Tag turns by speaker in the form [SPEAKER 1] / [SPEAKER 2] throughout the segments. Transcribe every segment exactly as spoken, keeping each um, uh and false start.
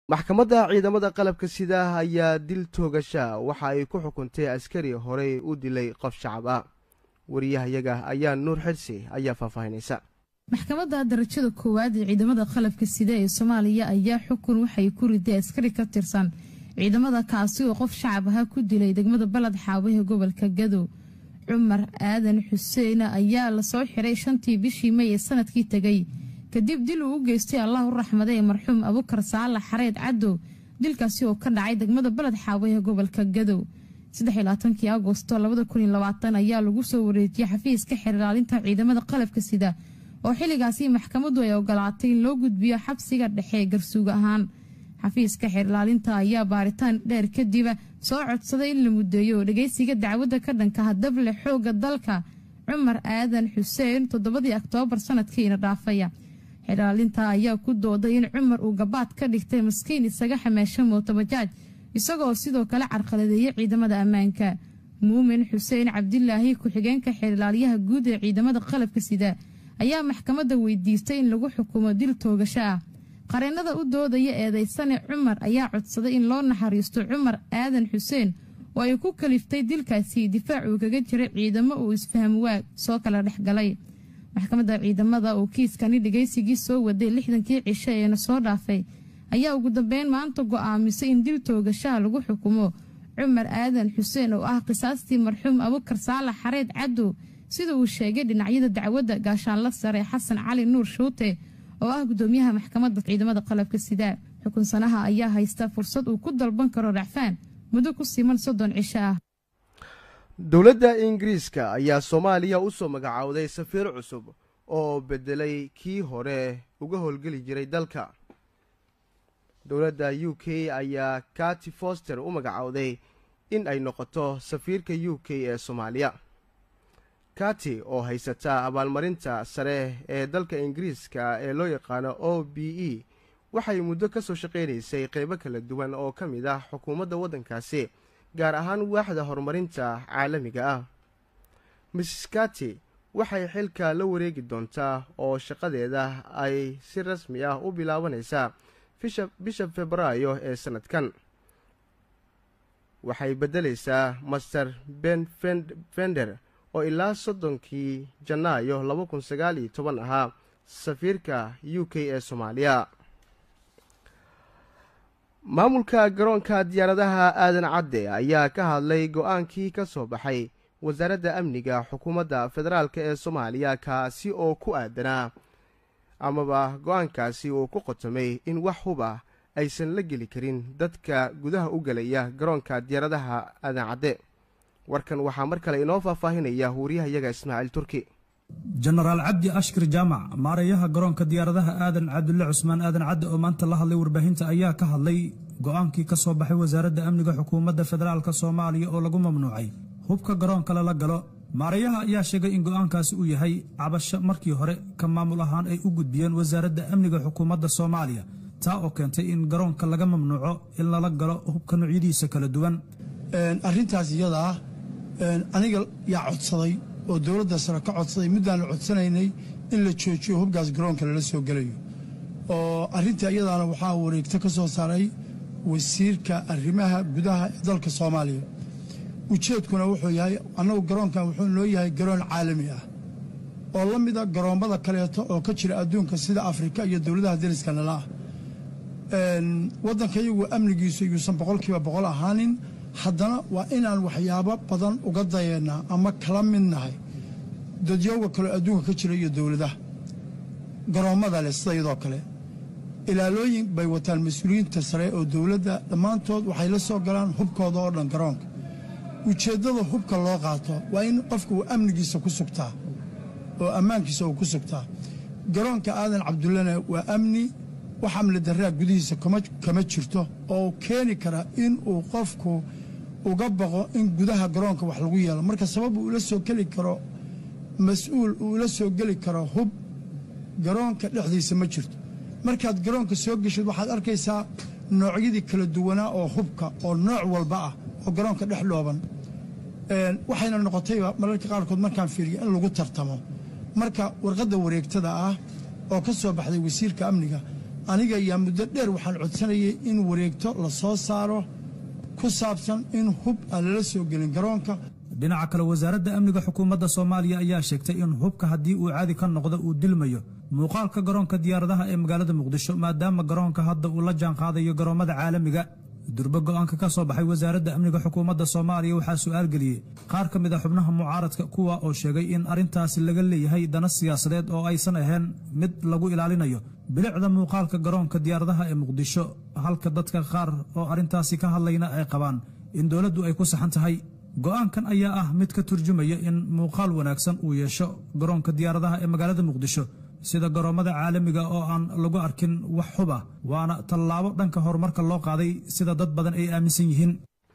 [SPEAKER 1] maxkamadda ciidamada qalabka sida ayaa dil toogasha waxa ay ku xukuntay askari horey u dilay qof shacab ah. wariyahayaga ayaa nuur xirsi ayaa faahfaahinaysa.
[SPEAKER 2] maxkamadda darajada koowaad ee ciidamada qalabka sida ee Soomaaliya ayaa xukun waxay ku riday askari ka tirsan ciidamada kaasi oo qof shacab ah ku dilay degmada Balad Xaawe ee gobolka Gadow. Cumar Aadan Xuseen ayaa la soo xiray shantii bishii May ee sanadkii tagay kadib dil uu u geystay Allahu raxmaday marxuum Abuukar Saalax Xareed Caddo. dilkaasi oo ka dhacay degmada Balad Xaawe ee gobolka Gadow saddex iyo labaatankii Agoosto labada kun iyo labaatan ayaa lagu soo wareejiyay xafiiska xirlaalinta ciidamada qalabka sida oo xiligaasi maxkamaddu ay ogolaatay in loo gudbiyo xabsiga dhexe garsuug ahaan. xafiiska xirlaalinta ayaa baaritaan dheer kadib soo codsaday in la mudeeyo dhageysiga dacwadda ka dhanka hadable xooga dalka Cumar Aadan Xuseen toddobadii Oktoobar sanadkiina dhaafaya. xirlaalinta ayaa ku dooday in Cumar uu gabaad ka dhigtay maskiin isaga xameesha mooto bajaaj isagoo sidoo kale carqaladeeyay ciidamada ammaanka. Muumin Xuseen Cabdilaahi ku-xigeenka xirlaaliyaha guud ee ciidamada qalabka sida ayaa maxkamadda weydiistay in lagu xukumo dil toogasho ah. qareennada u doodaya eedeysane Cumar ayaa codsaday in loo naxariisto Cumar Aadan Xuseen oo ay ku kaliftay dilkaasi difaac uu kaga jiray ciidamo uu isfaham waag soo kala dhexgalay. maxkamadda ciidamada oo kiiskani dhageysigii soo waday lixdankii cisho ee soo dhaafay ayaa ugu dambeyn maanta go'aamisay in dil toogashaha lagu xukumo Cumar Aadan Xuseen oo ah qisaastii marxuum Abuukar Saalax Xareed Caddo sida uu sheegay dhinacyada dacwadda gaashaanla sare Xasan Cali Nuur Shuute oo ah gudoomiyaha maxkamadda ciidamada qalabka sida. xukunsanaha ayaa haysta fursad uu ku dalban karo racfaan muddo ku siman soddon cisho ah.
[SPEAKER 1] dowladda Ingiriiska ayaa Soomaaliya u soo magacaawday safiir cusub oo bedelay kii hore uga howlgeli jiray dalka. dowladda U K ayaa Katy Foster u magacaawday in ay noqoto safiirka U K ee Soomaaliya. Katy oo haysata abaalmarinta sare ee dalka Ingiriiska ee loo yaqaano O B E waxay muddo ka soo shaqeynaysay qaybo kala duwan oo ka mid ah xukuumadda waddankaasi gaar ahaan waaxda horumarinta caalamiga ah. Missus Katy waxay xilka la wareegi doontaa oo shaqadeeda ay si rasmi ah u bilaabanaysaa bisha Febraayo ee sanadkan. waxay bedelaysaa Master Ben Fender oo ilaa soddonkii Janaayo laba kun sagaal iyo toban ahaa safiirka U K ee Soomaaliya. maamulka garoonka diyaaradaha Aadan Cadde ayaa ka hadlay go'aankii ka soo baxay wasaaradda amniga xukuumadda federaalka ee Soomaaliya kaasi oo ku aadanaa amaba go'aankaasi uu ku qotomay in wax huba aysan la geli karin dadka gudaha u galaya garoonka diyaaradaha Aadan Cadde. warkan waxaa mar kale inoo faahfaahinaya wariyahayaga Ismaaciil Turki.
[SPEAKER 3] Generaal Cabdi Ashkir Jaamac maareeyaha garoonka diyaaradaha Aadan Cabdulle Cusmaan Aadan Cadde oo maanta la hadlay warbaahinta ayaa ka hadlay go'aankii ka soo baxay wasaaradda amniga xukuumadda federaalka Soomaaliya oo lagu mamnuucay hubka garoonka la galo. maareeyaha ayaa sheegay in go'aankaasi uu yahay cabasho markii hore ka maamul ahaan ay u gudbiyeen wasaaradda amniga xukuumadda Soomaaliya taa oo keentay in garoonka laga mamnuuco in lala galo hubka noocyadiisa kala duwan.
[SPEAKER 4] arrintaas iyada ah aniga yaa codsaday oo dowladda sare ka codsaday midaan la codsanaynay in la joojiyo hubkaas garoonka lala soo gelayo oo arrinta iyadaana waxaa wareegto ka soo saaray wasiirka arrimaha gudaha ee dalka Soomaaliya. ujeedkuna wuxuu yahay annagu garoonkan wuxuu noo yahay garoon caalami ah oo la mid ah garoommada kaleeto oo ka jira adduunka sida Afrika iyo dowladaha deriska nala ah. waddanka iyagu amnigiisu yuusan boqolkiiba boqol ahaanin haddana waa inaan waxyaabo badan uga dayeennaa ama kala midnahay dadyooga kale adduunka ka jira iyo dowladaha garoommada leh sida iyadoo kale ilaalooyin bay wataan mas-uuliyiinta sare oo dowladda dhammaantood waxay la soo galaan hubkooda oo dhan garoonka. ujeeddada hubka loo qaato waa in qofka uu amnigiisa ku sugtaa oo ammaankiisa uu ku sugtaa. garoonka Aadan Cabdullena waa amni wax amni darraa gudihiisa kama jirto oo keeni kara in uu qofku uga baqo in gudaha garoonka wax lagu yeelo. marka sabab uu la soo geli karo mas-uul uu la soo geli karo hub garoonka dhexdiisa ma jirto. markaad garoonka soo geshid waxaad arkaysaa noocyadii kala duwanaa oo hubka oo nooc walba ah oo garoonka dhex dhooban. waxayna noqotayba mararka qaarkood markaan fiiriyo in lagu tartamo. marka warqadda wareegtada ah oo ka soo baxday wasiirka amniga aniga ayaa muddo dheer waxaan codsanayay in wareegto la soo saaro ku saabsan in hub aan lala soo gelin garoonka.
[SPEAKER 3] dhinaca kale wasaaradda amniga xukuumadda Soomaaliya ayaa sheegtay in hubka haddii uu caadi ka noqdo uu dilmayo muuqaalka garoonka diyaaradaha ee magaalada Muqdisho maadaama garoonka hadda uu la jaan qaadayo garoomada caalamiga. durba go'aanka ka soo baxay wasaaradda amniga xukuumadda Soomaaliya waxaa su'aal geliyay qaar ka mid ah xubnaha mucaaradka kuwa oo sheegay in arintaasi laga leeyahay dana siyaasadeed oo aysan ahayn mid lagu ilaalinayo bilicda muuqaalka garoonka diyaaradaha ee Muqdisho halka dadka qaar oo arintaasi ka hadlayna ay qabaan in dawladdu ay ku saxan tahay. go'aankan ayaa ah mid ka turjumaya in muuqaal wanaagsan uu yeesho garoonka diyaaradaha ee magaalada Muqdisho sida garoomada caalamiga oo aan lagu arkin wax hub ah waana tallaabo dhanka horumarka loo qaaday sida dad badan ay aaminsan yihiin.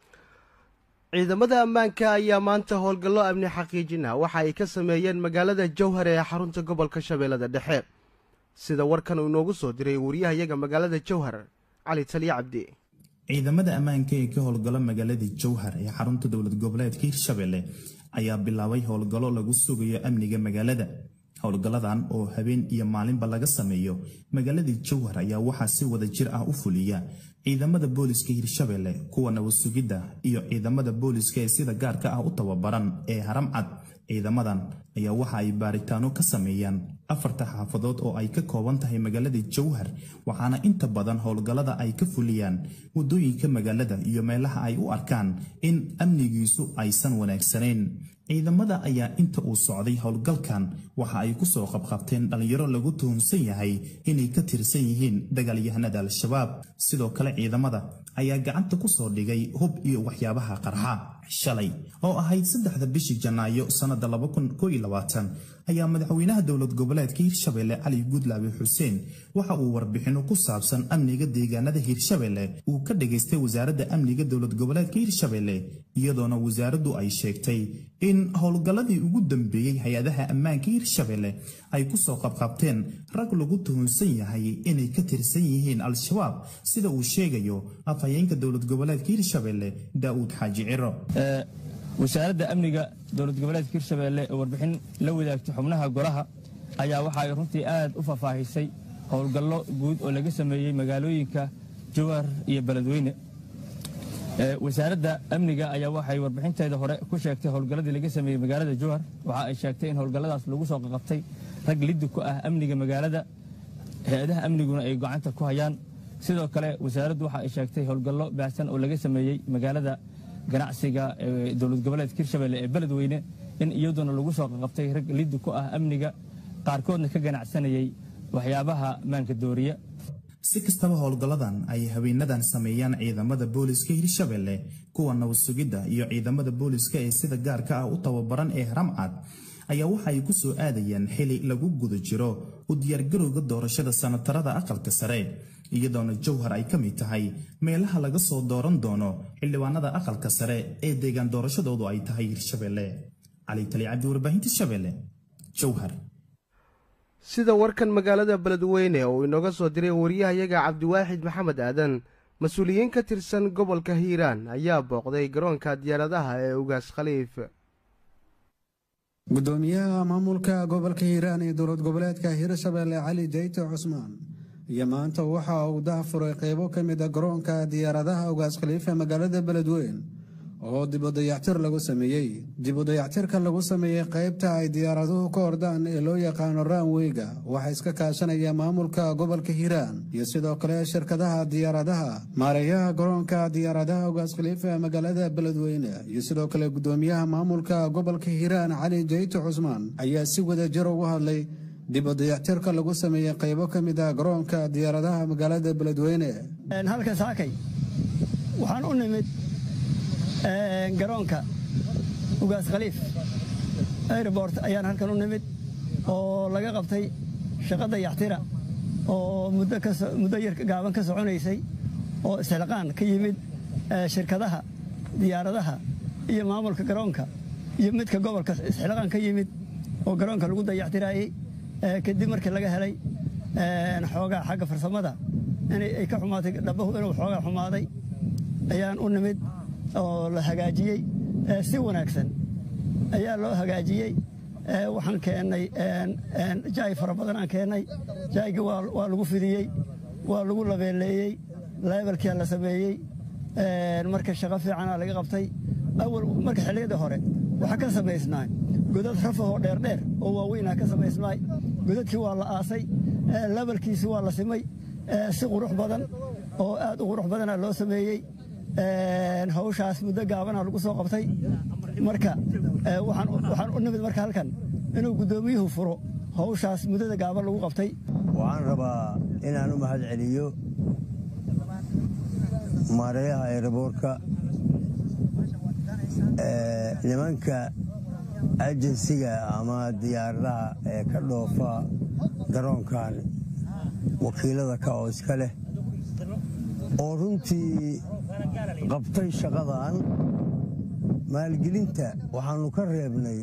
[SPEAKER 1] ciidamada ammaanka ayaa maanta howlgallo amni xaqiijina waxa ay ka sameeyeen magaalada Jowhar ee xarunta gobolka Shabeellada Dhexe sida warkan uu inoogu soo diray wariyahayaga magaalada Jowhar Cali Taliya Cabdi.
[SPEAKER 5] ciidamada ammaanka ee ka howlgala magaalada Jowhar ee xarunta dowlad goboleedka Hirshabelle ayaa bilaabay howlgallo lagu sugayo amniga magaalada. howlgalladan oo habeen iyo maalinba laga sameeyo magaalada Jowhar ayaa waxaa si wada jir ah u fuliya ciidamada booliska Hirshabelle kuwa nabad sugidda iyo ciidamada booliska ee sida gaarka ah u tababaran ee Haramcad. ciidamadan ayaa waxa ay baaritaano ka sameeyaan afarta xaafadood oo ay ka kooban tahay magaalada Jowhar waxaana inta badan howlgallada ay ka fuliyaan wadooyinka magaalada iyo meelaha ay u arkaan in amnigiisu aysan wanaagsaneyn. ciidamada ayaa inta uu socday howlgalkan waxa ay ku soo qabqabteen dhalinyaro lagu tuhunsan yahay inay ka tirsan yihiin dagaalyahanada Al-Shabaab. sidoo kale ciidamada ayaa gacanta ku soo dhigay hub iyo waxyaabaha qarxa. shalay oo ahayd saddexda bishii Janaayo sanada laba kun iyo koob iyo labaatan ayaa madaxweynaha dowlad goboleedka Hirshabelle Cali Gudlaabe Xuseen waxa uu warbixino ku saabsan amniga deegaanada Hirshabelle uu ka dhageystay wasaaradda amniga dowlad goboleedka Hirshabelle iyadoona wasaaraddu ay sheegtay in howlgalladii ugu dambeeyay hay'adaha ammaanka Hirshabelle ay ku soo qabqabteen rag lagu tuhunsan yahay inay ka tirsan yihiin Al-Shabaab sida uu sheegayo afhayeenka dowlad goboleedka Hirshabelle Daawud Xaaji Ciro.
[SPEAKER 6] wasaaradda amniga dowlad goboleedka Hirshabelle oo warbixin la wadaagtay xubnaha golaha ayaa waxa ay runtii aad u faafahisay howlgallo guud oo laga sameeyay magaalooyinka Jowhar iyo Beledweyne. wasaaradda amniga ayaa waxay warbixinteeda hore ku sheegtay howlgalladii laga sameeyay magaalada Jowhar waxa ay sheegtay in howlgalladaas lagu soo qabtay rag liddi ku ah amniga magaalada hay'adaha amniguna ay gacanta ku hayaan. sidoo kale wasaaraddu waxa ay sheegtay howlgallo baahsan oo laga sameeyay magaalada ganacsiga ee dowlad goboleedka Hirshabelle ee Beledweyne in iyaduna lagu soo qabtay rag liddi ku ah amniga qaarkoodna ka ganacsanayay waxyaabaha maanka dooriya.
[SPEAKER 5] si kastaba howlgalladan ay haweenadan sameeyaan ciidamada booliska Hirshabelle kuwa nabad sugidda iyo ciidamada booliska ee sida gaarka ah u tababaran ee Haramcad ayaa waxa ay ku soo aadayaan xili lagu guda jiro u diyaargarowga doorashada sanatarada aqalka sare iyadoona Jowhar ay ka mid tahay meelaha laga soo dooran doono xildhibaanada aqalka sare ee deegaan doorashadoodu ay tahay Hirshabelle. Cali Taliya Cabdi warbaahinta Shabeelle Jowhar.
[SPEAKER 1] sida warkan magaalada Beledweyne oo inooga soo diray wariyahayaga Cabdiwaaxid Maxamed Aadan mas'uuliyiin ka tirsan gobolka Hiiraan ayaa booqday garoonka diyaaradaha ee Ugaas Khaliif.
[SPEAKER 7] gudoomiyaha maamulka gobolka Hiiraan ee dowlad goboleedka Hirshabelle Cali Jeyte Cusmaan iyo maanta waxa uu daahfuray qaybo ka mid ah garoonka diyaaradaha Ugaas Khaliif ee magaalada Beledweyne oo dib u dayactir lagu sameeyay. dib u dayactirka lagu sameeyay qaybta ay diyaaraduhu ka ordaan ee loo yaqaano runway-ga waxa iska kaashanaya maamulka gobolka Hiiraan iyo sidoo kale shirkadaha diyaaradaha. maareeyaha garoonka diyaaradaha Ugaas Khaliif ee magaalada Beledweyne iyo sidoo kale gudoomiyaha maamulka gobolka Hiiraan Cali Jeyte Cusmaan ayaa si wada jir uga hadlay dib u dayactirka lagu sameeyay qaybo ka mid ah garoonka diyaaradaha magaalada Beledweyne.
[SPEAKER 8] halka saakay waxaan u nimid garoonka Ugaas Khaliif airport ayaan halkan u nimid oo laga qabtay shaqo dayactira oo muddo ka muddo yar gaaban ka soconaysay oo isxilqaan ka yimid shirkadaha diyaaradaha iyo maamulka garoonka iyo midka gobolka isxilqaan ka yimid oo garoonka lagu dayactirayay kadib markii laga helay xoogaa xagga farsamada inay ay ka xumaatay dhabahu inuu xoogaa xumaaday ayaan u nimid oo la hagaajiyay si wanaagsan ayaa loo hagaajiyay. waxaan keenay jaay fara badan aan keenay jaayga waa waa lagu fidiyay waa lagu labeeleeyey leebelkia la sameeyey marka shaqo fiicana laga qabtay awal marka xilliyada hore waxa ka samaysnaa godad rafahoo dheerdheer oo waaweynaa ka samaysnaay godadkii waa la aasay leebelkiisi waa la simay si qurux badan oo aad u qurux badana loo sameeyey hawshaas muddo gaabana lagu soo qabtay marka waxaan u nimid marka halkan inuu guddoomiyuhu furo hawshaas muddada gaaban lagu qabtay
[SPEAKER 9] waxaan rabaa inaan u mahad celiyo maareeyaha eeraboorka nimanka ajensiga ama diyaaradaha ee ka dhoofa garoonkan wakiilada ka oo iska leh oo runtii qabtay shaqadan maalgelinta waxaannu ka reebnay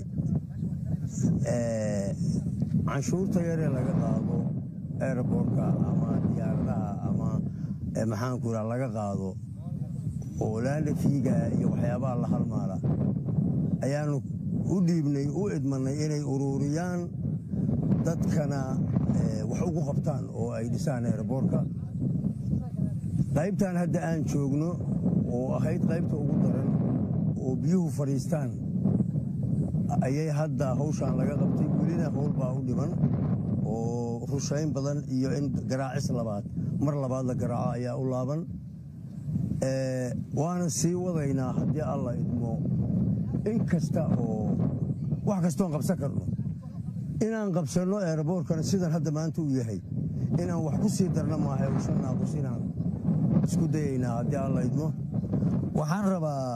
[SPEAKER 9] canshuurta yaree laga qaado eeraboorka ama diyaaradaha ama maxaanku raa laga qaado oo laalafiiga iyo waxyaabaha la halmaala ayaannu u dhiibnay u idmannay inay uruuriyaan dadkana wax ugu qabtaan oo ay dhisaan eeraboorka qaybtan hadda aan joogno oo ahayd qaybta ugu daran oo biyuhu fadhiistaan ayay hadda hawshaan laga qabtay welina howl baa u dhiman oo rushayn badan iyo in garaacis labaad mar labaad la garaaco ayaa u laaban waana sii wadaynaa haddii alla idmo in kasta oo wax kastoon qabsan karno inaan qabsanno eeraboorkana sidan hadda maanta uu yahay inaan wax ku sii darna maaha ushanaakus inaan isku dayaynaa haddii alla idmo waxaan rabaa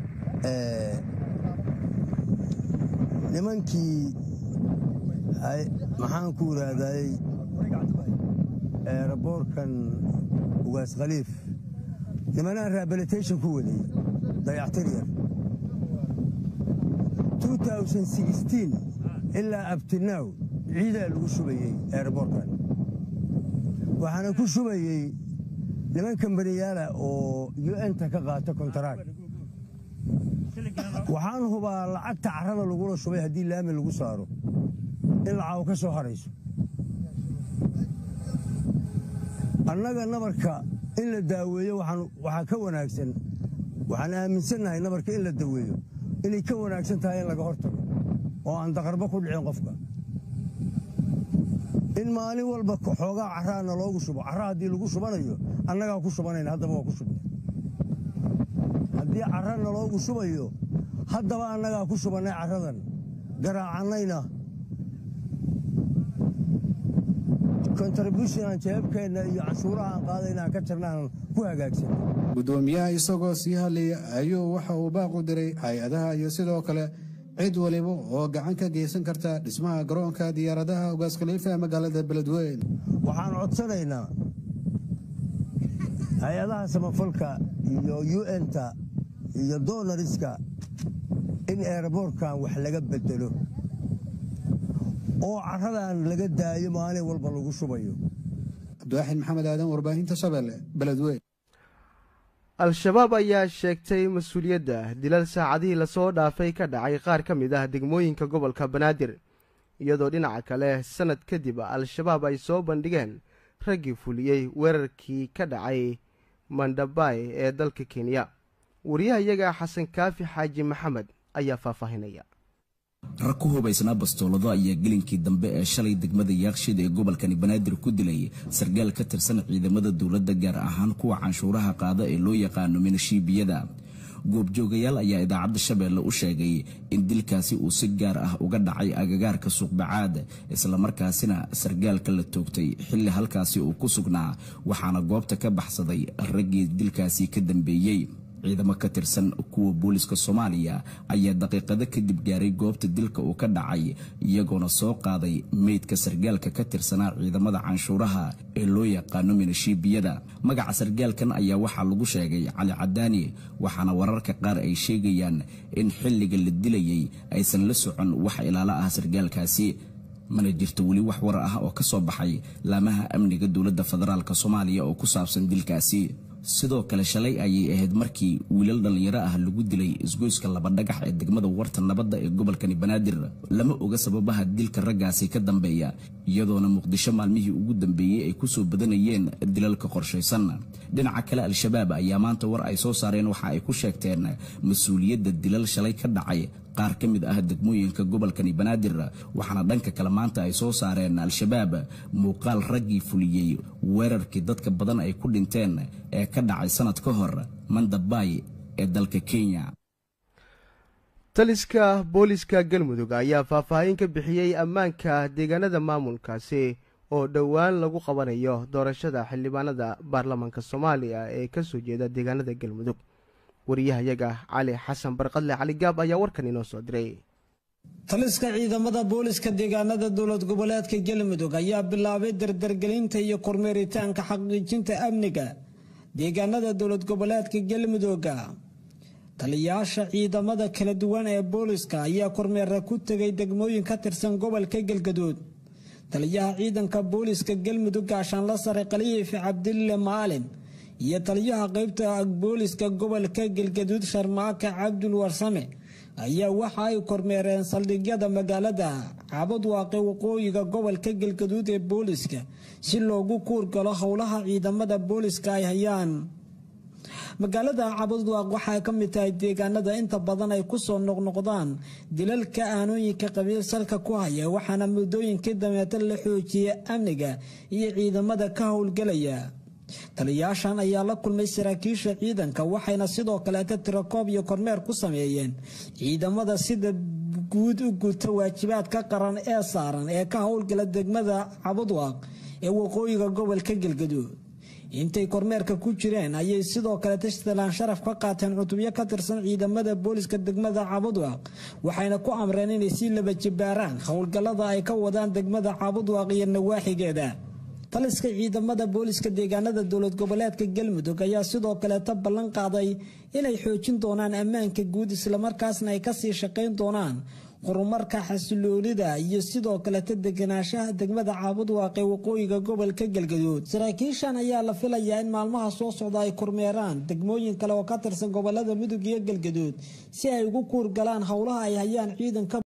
[SPEAKER 9] nimankii maxaanku iraahday eeraboorkan ugaas khaliif nimanaan rehabilitation ku waday dayactir yar ilaa abtinaaw ciidaa lagu shubayey eeraboorkan waxaana ku shubayey niman kambaniyaala oo u n-ta ka qaata kontaraag waxaan hubaa lacagta carrada lagula shubay haddii laami lagu saaro in lacaw ka soo harayso annaga nabarka in la daaweeyo waxaa ka wanaagsan waxaan aaminsannahay nabarka in la daweeyo inay ka wanaagsan tahay in laga hortago oo aan daqarba ku dhicin qofka in maalin walba xoogaa carraana loogu shubo carra haddii lagu shubanayo annagaa ku shubanayna haddaba waa ku shubnay haddii carrana loogu shubayo haddaba annagaa ku shubannay carradan garaacannayna kontributionaan jeebkeenna iyo canshuuraha aan qaadayna aan ka jirnaan ku hagaagsan
[SPEAKER 7] guddoomiyaha isagoo sii hadlaya ayuu waxa uu baaqu diray hay-adaha iyo sidoo kale cid waliba oo gacan ka geysan karta dhismaha garoonka diyaaradaha ugaas khaliifa ee magaalada beledweyne
[SPEAKER 9] waxaan codsanaynaa hay-adaha samafalka iyo u n-ta iyo doonariska in eeraboorkan wax laga bedelo oo carradan laga daayo maalin walba lagu shubayo
[SPEAKER 7] cabdiwaaxid maxamed aadan warbaahinta shabeelle beledweyne
[SPEAKER 1] al-shabaab ayaa sheegtay mas-uuliyadda dilal saacadihii lasoo dhaafay ka dhacay qaar ka mid ah degmooyinka gobolka banaadir iyadoo dhinaca kale sannad kadib al-shabaab ay soo bandhigeen raggii fuliyey weerarkii ka dhacay mandhabay ee dalka kenya wariyahayaga xasan kaafi xaaji maxamed ayaa faahfaahinaya
[SPEAKER 10] rag ku hubaysnaa bastoolado ayaa gelinkii dambe ee shalay degmada yaaqshid ee gobolkani banaadir ku dilay sargaal ka tirsan ciidamada dowladda gaar ahaan kuwa canshuuraha qaada ee loo yaqaano minashiibiyada goobjoogayaal ayaa idaacadda shabeelle u sheegay in dilkaasi uu si gaar ah uga dhacay agagaarka suuqbacaad islamarkaasina sargaalka la toogtay xilli halkaasi uu ku sugnaa waxaana goobta ka baxsaday raggii dilkaasi ka dambeeyey ciidamo ka tirsan kuwa booliska Soomaaliya ayaa daqiiqado kadib gaaray goobta dilka uu ka dhacay iyagoona soo qaaday meydka sargaalka ka tirsanaa ciidamada canshuuraha ee loo yaqaano minashiibiyada magaca sargaalkan ayaa waxaa lagu sheegay Cali Cadaani waxaana wararka qaar ay sheegayaan in xilliga la dilayay aysan la socon wax ilaala ah sargaalkaasi mana jirto wali wax war ah oo ka soo baxay laamaha amniga dowladda federaalka Soomaaliya oo ku saabsan dilkaasi sidoo kale shalay ayay ahayd markii wiilal dhalinyaro ah lagu dilay isgoyska laba dhagax ee degmada warta nabadda ee gobolkani banaadir lama oga sababaha dilka raggaasi ka dambeeya iyadoona muqdisho maalmihii ugu dambeeyey ay ku soo badanayeen dilalka qorshaysan. dhinaca kale al-shabaab ayaa maanta war ay soo saareen waxa ay ku sheegteen mas-uuliyadda dilal shalay ka dhacay qaar ka mid ah degmooyinka gobolkani banaadir, waxaana dhanka kale maanta ay soo saareen al-shabaab muuqaal raggii fuliyey weerarkii dadka badan ay ku dhinteen ee ka dhacay sanad ka hor Mandabay ee dalka Kenya.
[SPEAKER 1] taliska booliska galmudug ayaa faahfaahin ka bixiyey ammaanka deegaanada maamulkaasi oo dhowaan lagu qabanayo doorashada xildhibaanada baarlamaanka Soomaaliya ee ka soo jeeda deegaanada galmudug. wariyahayaga cali xasan barqadle cali gaab ayaa warkan inoo soo diray.
[SPEAKER 11] taliska ciidamada booliska deegaanada dowlad goboleedka galmudug ayaa bilaabay dardargelinta iyo kormeeritaanka xaqiijinta amniga deegaanada dowlad goboleedka galmudug. taliyaasha ciidamada kala duwan ee booliska ayaa kormeer ku tagay degmooyin ka tirsan gobolka Galgaduud. taliyaha ciidanka booliska galmudug gaashaanle sare Khaliif Cabdille Maalin iyo taliyaha qaybta booliska gobolka Galgaduud Sharmaaka Cabdul Warsame ayaa waxa ay kormeereen saldhigyada magaalada Cabudwaaqe waqooyiga gobolka Galgaduud ee booliska si loogu kuurgalo howlaha ciidamada booliska ay hayaan. magaalada Cabudwaaq waxay ka mid tahay deegaanada inta badan ay ku soo noqnoqdaan dilalka aanooyinka qabiil salka ku haya, waxaana muddooyinkii dambeeta la xoojiyay amniga iyo ciidamada ka howlgalaya. taliyaashan ayaa la kulmay saraakiisha ciidanka waxayna sidoo kale tirakoob iyo kormeer ku sameeyeen ciidamada sida guud u guta waajibaadka qaran ee saaran ee ka howlgala degmada Cabudwaaq ee waqooyiga gobolka Galgaduud. intay kormeerka ku jireen ayay sidoo kale tashtalaan sharaf ka qaateen cutubyo ka tirsan ciidamada booliska degmada Cabudwaaq, waxayna ku amreen inay si laba jibaaraan howlgallada ay ka wadaan degmada Cabudwaaq iyo nawaaxigeeda. taliska ciidamada booliska deegaanada dowlad goboleedka galmudug ayaa sidoo kale ta ballan qaaday inay xoojin doonaan ammaanka guud isla markaasna ay ka sii shaqeyn doonaan horumarka xasiloonida iyo sidoo kale ta deganaanshaha degmada Cabudwaaq ee waqooyiga gobolka Galgaduud. saraakiishan ayaa la filayaa in maalmaha soo socda ay kormeeraan degmooyin kale oo ka tirsan gobolada Mudug iyo Galgaduud si ay ugu kuur galaan howlaha ay hayaan ciidanka